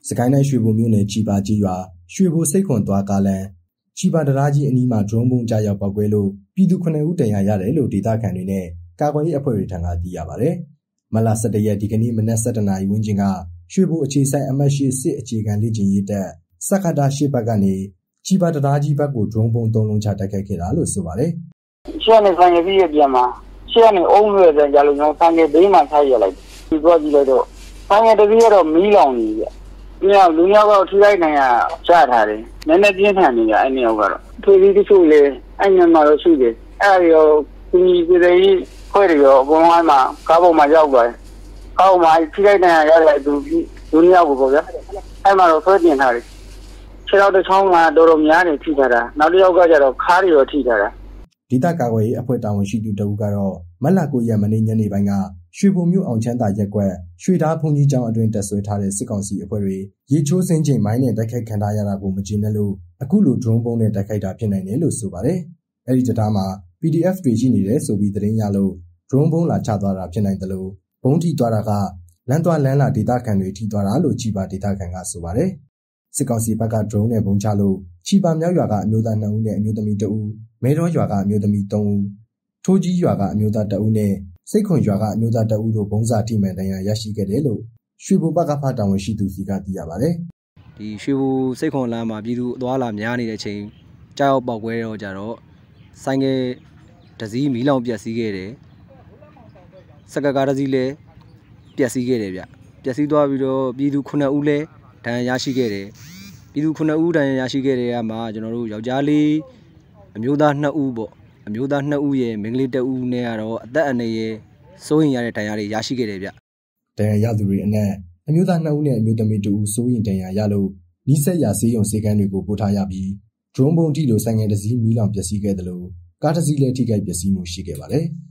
စကိုင်းတိုင်းရွှေဘိုမြို့နယ်ကြီးပါကြီးရွာရွှေဘိုစိတ်ခွန်သွားကားလမ်းကြီးပါတရားကြီးအနီးမှာဒရုန်းဘုံကြားရောက်ပောက်ကွဲလို့ပြည်သူ9ဦးတန်ရာရတယ်လို့ဒေသခံတွေနဲ့ကာကွယ်ရေးအဖွဲ့တွေထံကသိရပါတယ်။မလ17ရက်ဒီကနေ့မနက်7:00နာရီဝန်းကျင်ကရွှေဘိုအခြေဆိုင်အမှတ်8စစ်အခြေခံလေ့ကျင့်ရေးတပ်စက္ကတာ8ဘက်ကနေကြီးပါတရားကြီးဘက်ကိုဒရုန်းဘုံ3လုံးချတိုက်ခိုက်ခဲ့တာလို့ဆိုပါတယ်။ရှေ့ကနေဆိုင်ရပြီးပြန်မှာရှေ့ကနေအုံးရွယ်ပြန်ကြလို့ကျွန်တော်ဆိုင်ရဘေးမှာထားရလိုက်။ဒီတော့ကြည့်လိုက်တော့ဆိုင်ရတပည့်ကတော့မီးလောင်နေပြီ။ဒီကလူမျိုးကတော့ထိလိုက်နိုင်ရချထားတယ်။နည်းနည်းပြင်းထန်နေကြအဲ့နေရောက်ကတော့ထွေးပြီးတချို့လေအဲ့ညမှာတော့ရှိတယ်။အဲ့ဒီရောဒီပြည်သေးခွဲတွေရောဘုံဝိုင်းမှာကားပေါ်မှာရောက်သွားတယ်။ကားပေါ်မှာထိလိုက်နိုင်ရတဲ့သူလူမျိုးကိုပေါ့ဗျာ။အဲ့မှာတော့ဆွဲတင်ထားတယ်။ခြေထောက်တစ်ချောင်းကတော်တော်များနေထိထားတာ။နောက်တစ်ယောက်ကကျတော့ခါးတွေရောထိထားတာ။ဒေသကာကွယ်ရေးအဖွဲ့တာဝန်ရှိသူတဦးကတော့မလ9ရက်မနေ့ညနေပိုင်းကရွှေဘုံမြို့အောင်ချမ်းသာရက်ကွက်ရွှေသားဘုံကြီးကျောင်းအတွင်းတက်ဆွဲထားတဲ့စစ်ကောင်စီအဖွဲ့တွေရေချိုးစင်းချိန်မိုင်းနဲ့တိုက်ခိုက်ခံထားရတာကိုမကျေနပ်လို့အခုလိုဒရုန်းဘုံနဲ့တိုက်ခိုက်တာဖြစ်နိုင်တယ်လို့ဆိုပါတယ်။အဲဒီတံတားမှာ PDF တွေရှိနေတယ်ဆိုပြီးသတင်းရလို့ဒရုန်းဘုံလာချသွားတာဖြစ်နိုင်တယ်လို့ဘုံထိသွားတာကလမ်းသွားလမ်းလာဒေသခံတွေထိသွားတာလို့ကြီးပါဒေသခံကဆိုပါတယ်။စစ်ကောင်စီဘက်ကဒရုန်းနဲ့ဘုံချလို့ချီပါမြောက်ရွာကအမျိုးသား2ဦးနဲ့အမျိုးသမီး2ဦးမဲတော်ရွာကအမျိုးသမီး3ဦးထိုးကြီးရွာကအမျိုးသား2ဦးနဲ့စိတ်ခွန်ရွာကအမျိုးသား2ဦးတို့ဘုံစာထိမှန်တရားရရှိခဲ့တယ်လို့ရွှေဘိုဘက်ကဖတာဝန်ရှိသူစီကသိရပါတယ်။ဒီရွှေဘိုစိတ်ခွန်လမ်းမှာပြည်သူအသွားလာများနေတဲ့အချိန်ကြောက်ပေါက်ကွဲတော့ကြတော့ဆိုင်ငယ်တစည်းမီးလောင်ပြက်စီးခဲ့တယ်။စကကားတစည်းလည်းပြက်စီးခဲ့တယ်ဗျ။ပြက်စီးသွားပြီးတော့ပြည်သူ9ဦးလည်းဒဏ်ရာရရှိခဲ့တယ်။ပြည်သူ9ဦးဒဏ်ရာရရှိခဲ့တဲ့ကမှာကျွန်တော်တို့ယောက်ျားလေးအမျိုးသား2ဦးပေါ့။အမျိုးသား2ဦးရဲ့မိန်းကလေး1ဦးနဲ့ကတော့အသက်အန္တရာယ်စိုးရင်ရတဲ့ဒဏ်ရာတွေရရှိခဲ့တယ်ဗျ။ဒဏ်ရာရသူတွေအနက်အမျိုးသား2ဦးနဲ့အမျိုးသမီး2ဦးစိုးရင်ဒဏ်ရာရလို့နီးစပ်ရာဆေးရုံဆေးခန်းတွေကိုပို့ထားရပြီးဒရုန်းဘုံထိလိုဆိုင်ငယ်တစည်းမီးလောင်ပျက်စီးခဲ့တယ်လို့ကားတစည်းလည်းထိခိုက်ပျက်စီးမှုရှိခဲ့ပါတယ်။